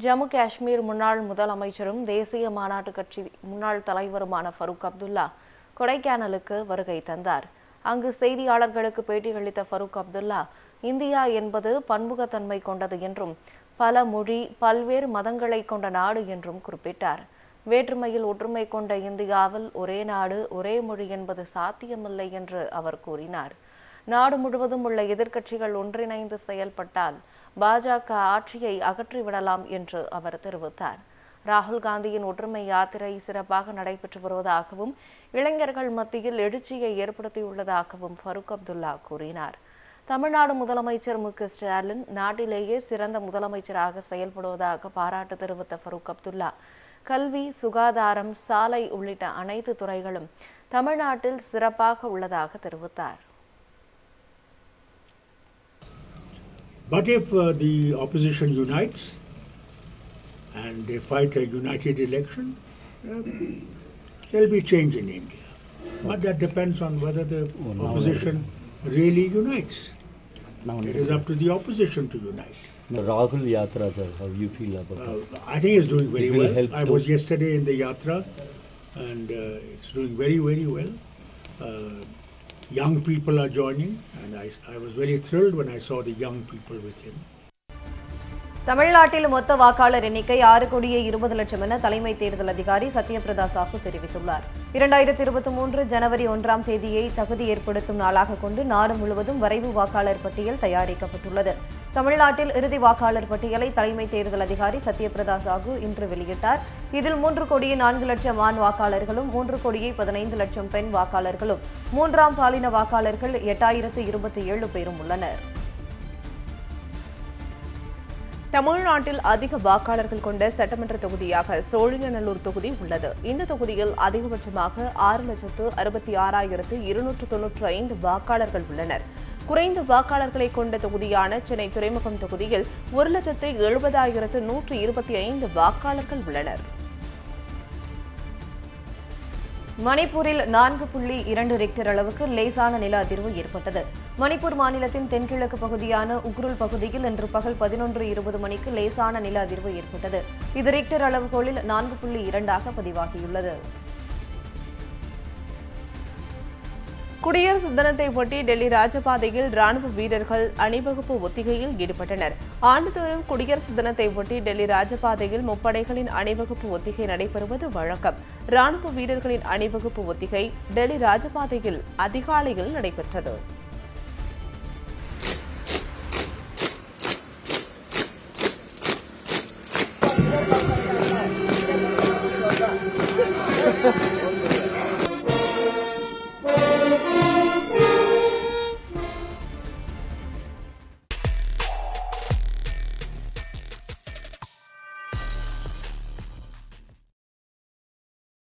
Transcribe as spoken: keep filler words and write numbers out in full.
ஜம்மு காஷ்மீர் முன்னாள் முதலமைச்சரும் தேசிய மாநாட்டு கட்சி முன்னாள் தலைவருமான ஃபரூக் அப்துல்லா கொடைக்கானலுக்கு வருகை தந்தார். அங்கு செய்தியாளர்களுக்கு பேட்டியளித்த ஃபரூக் அப்துல்லா, இந்தியா என்பது பன்முகத்தன்மை கொண்டது என்றும் பல மொழி பல்வேறு மதங்களை கொண்ட நாடு என்றும் குறிப்பிட்டார். வேற்றுமையில் ஒற்றுமை கொண்ட இந்தியாவில் ஒரே நாடு ஒரே மொழி என்பது சாத்தியமில்லை என்று அவர் கூறினார். நாடு முழுவதும் உள்ள எதிர்க்கட்சிகள் ஒன்றிணைந்து செயல்பட்டால் பாஜக ஆட்சியை அகற்றிவிடலாம் என்று அவர் தெரிவித்தார். ராகுல் காந்தியின் ஒற்றுமை யாத்திரை சிறப்பாக நடைபெற்று வருவதாகவும் இளைஞர்கள் மத்தியில் எழுச்சியை ஏற்படுத்தியுள்ளதாகவும் ஃபரூக் அப்துல்லா கூறினார். தமிழ்நாடு முதலமைச்சர் எம் கே ஸ்டாலின் நாட்டிலேயே சிறந்த முதலமைச்சராக செயல்படுவதாக பாராட்டு தெரிவித்த ஃபரூக் அப்துல்லா, கல்வி, சுகாதாரம், சாலை உள்ளிட்ட அனைத்து துறைகளும் தமிழ்நாட்டில் சிறப்பாக உள்ளதாக தெரிவித்தார். But if uh, the opposition unites and they fight a united election, uh, there will be change in India. But that depends on whether the oh, opposition really unites. Now it is up to the opposition to unite. The Rahul Yatra, sir, how do you feel about uh, that? I think it's doing very it well. I to... was yesterday in the Yatra and uh, it's doing very, very well. Uh, Young people are joining, and I, I was very thrilled when I saw the young people with him. தமிழ்நாட்டில் மொத்த வாக்காளர் எண்ணிக்கை ஆறு கோடியே இருபது லட்சம் என தலைமை தேர்தல் அதிகாரி சத்யபிரதா சாஹூ தெரிவித்துள்ளார். இரண்டாயிரத்தி இருபத்தி மூன்று ஜனவரி ஒன்றாம் தேதியை தகுதி ஏற்படுத்தும் நாளாக கொண்டு நாடு முழுவதும் வரைவு வாக்காளர் பட்டியல் தயாரிக்கப்பட்டுள்ளது. தமிழ்நாட்டில் இறுதி வாக்காளர் பட்டியலை தலைமை தேர்தல் அதிகாரி சத்யபிரதா சாஹூ இன்று வெளியிட்டார். இதில் மூன்று கோடியே நான்கு லட்சம் ஆண் வாக்காளர்களும் மூன்று கோடியே பதினைந்து லட்சம் பெண் வாக்காளர்களும் மூன்றாம் பாலின வாக்காளர்கள் எட்டாயிரத்து இருபத்தி ஏழு பேரும் உள்ளனர். தமிழ்நாட்டில் அதிக வாக்காளர்கள் கொண்ட சட்டமன்ற தொகுதியாக சோழிங்கநல்லூர் தொகுதி உள்ளது. இந்த தொகுதியில் அதிகபட்சமாக ஆறு லட்சத்து அறுபத்தி ஆறாயிரத்து இருநூற்று தொன்னூற்றி ஐந்து வாக்காளர்கள் உள்ளனர். குறைந்த வாக்காளர்களை கொண்ட தொகுதியான சென்னை துறைமுகம் தொகுதியில் ஒரு லட்சத்து எழுபதாயிரத்து நூற்று இருபத்தி ஐந்து வாக்காளர்கள் உள்ளனர். மணிப்பூரில் நான்கு புள்ளி இரண்டு ரிக்டர் அளவுக்கு லேசான நில அதிர்வு ஏற்பட்டது. மணிப்பூர் மாநிலத்தின் தென்கிழக்கு பகுதியான உக்ருல் பகுதியில் இன்று பகல் பதினொன்று இருபது மணிக்கு லேசான நில அதிர்வு ஏற்பட்டது. இது ரிக்டர் அளவுகோலில் நான்கு புள்ளி இரண்டாக பதிவாகியுள்ளது. குடியரசு தினத்தை ஒட்டி டெல்லி ராஜபாதையில் ராணுவ வீரர்கள் அணிவகுப்பு ஒத்திகையில் ஈடுபட்டனர். ஆண்டுதோறும் குடியரசு தினத்தை ஒட்டி டெல்லி ராஜபாதையில் முப்படைகளின் அணிவகுப்பு ஒத்திகை நடைபெறுவது வழக்கம். ராணுவ வீரர்களின் அணிவகுப்பு ஒத்திகை டெல்லி ராஜபாதையில் அதிகாலையில் நடைபெற்றது. Ha ha ha.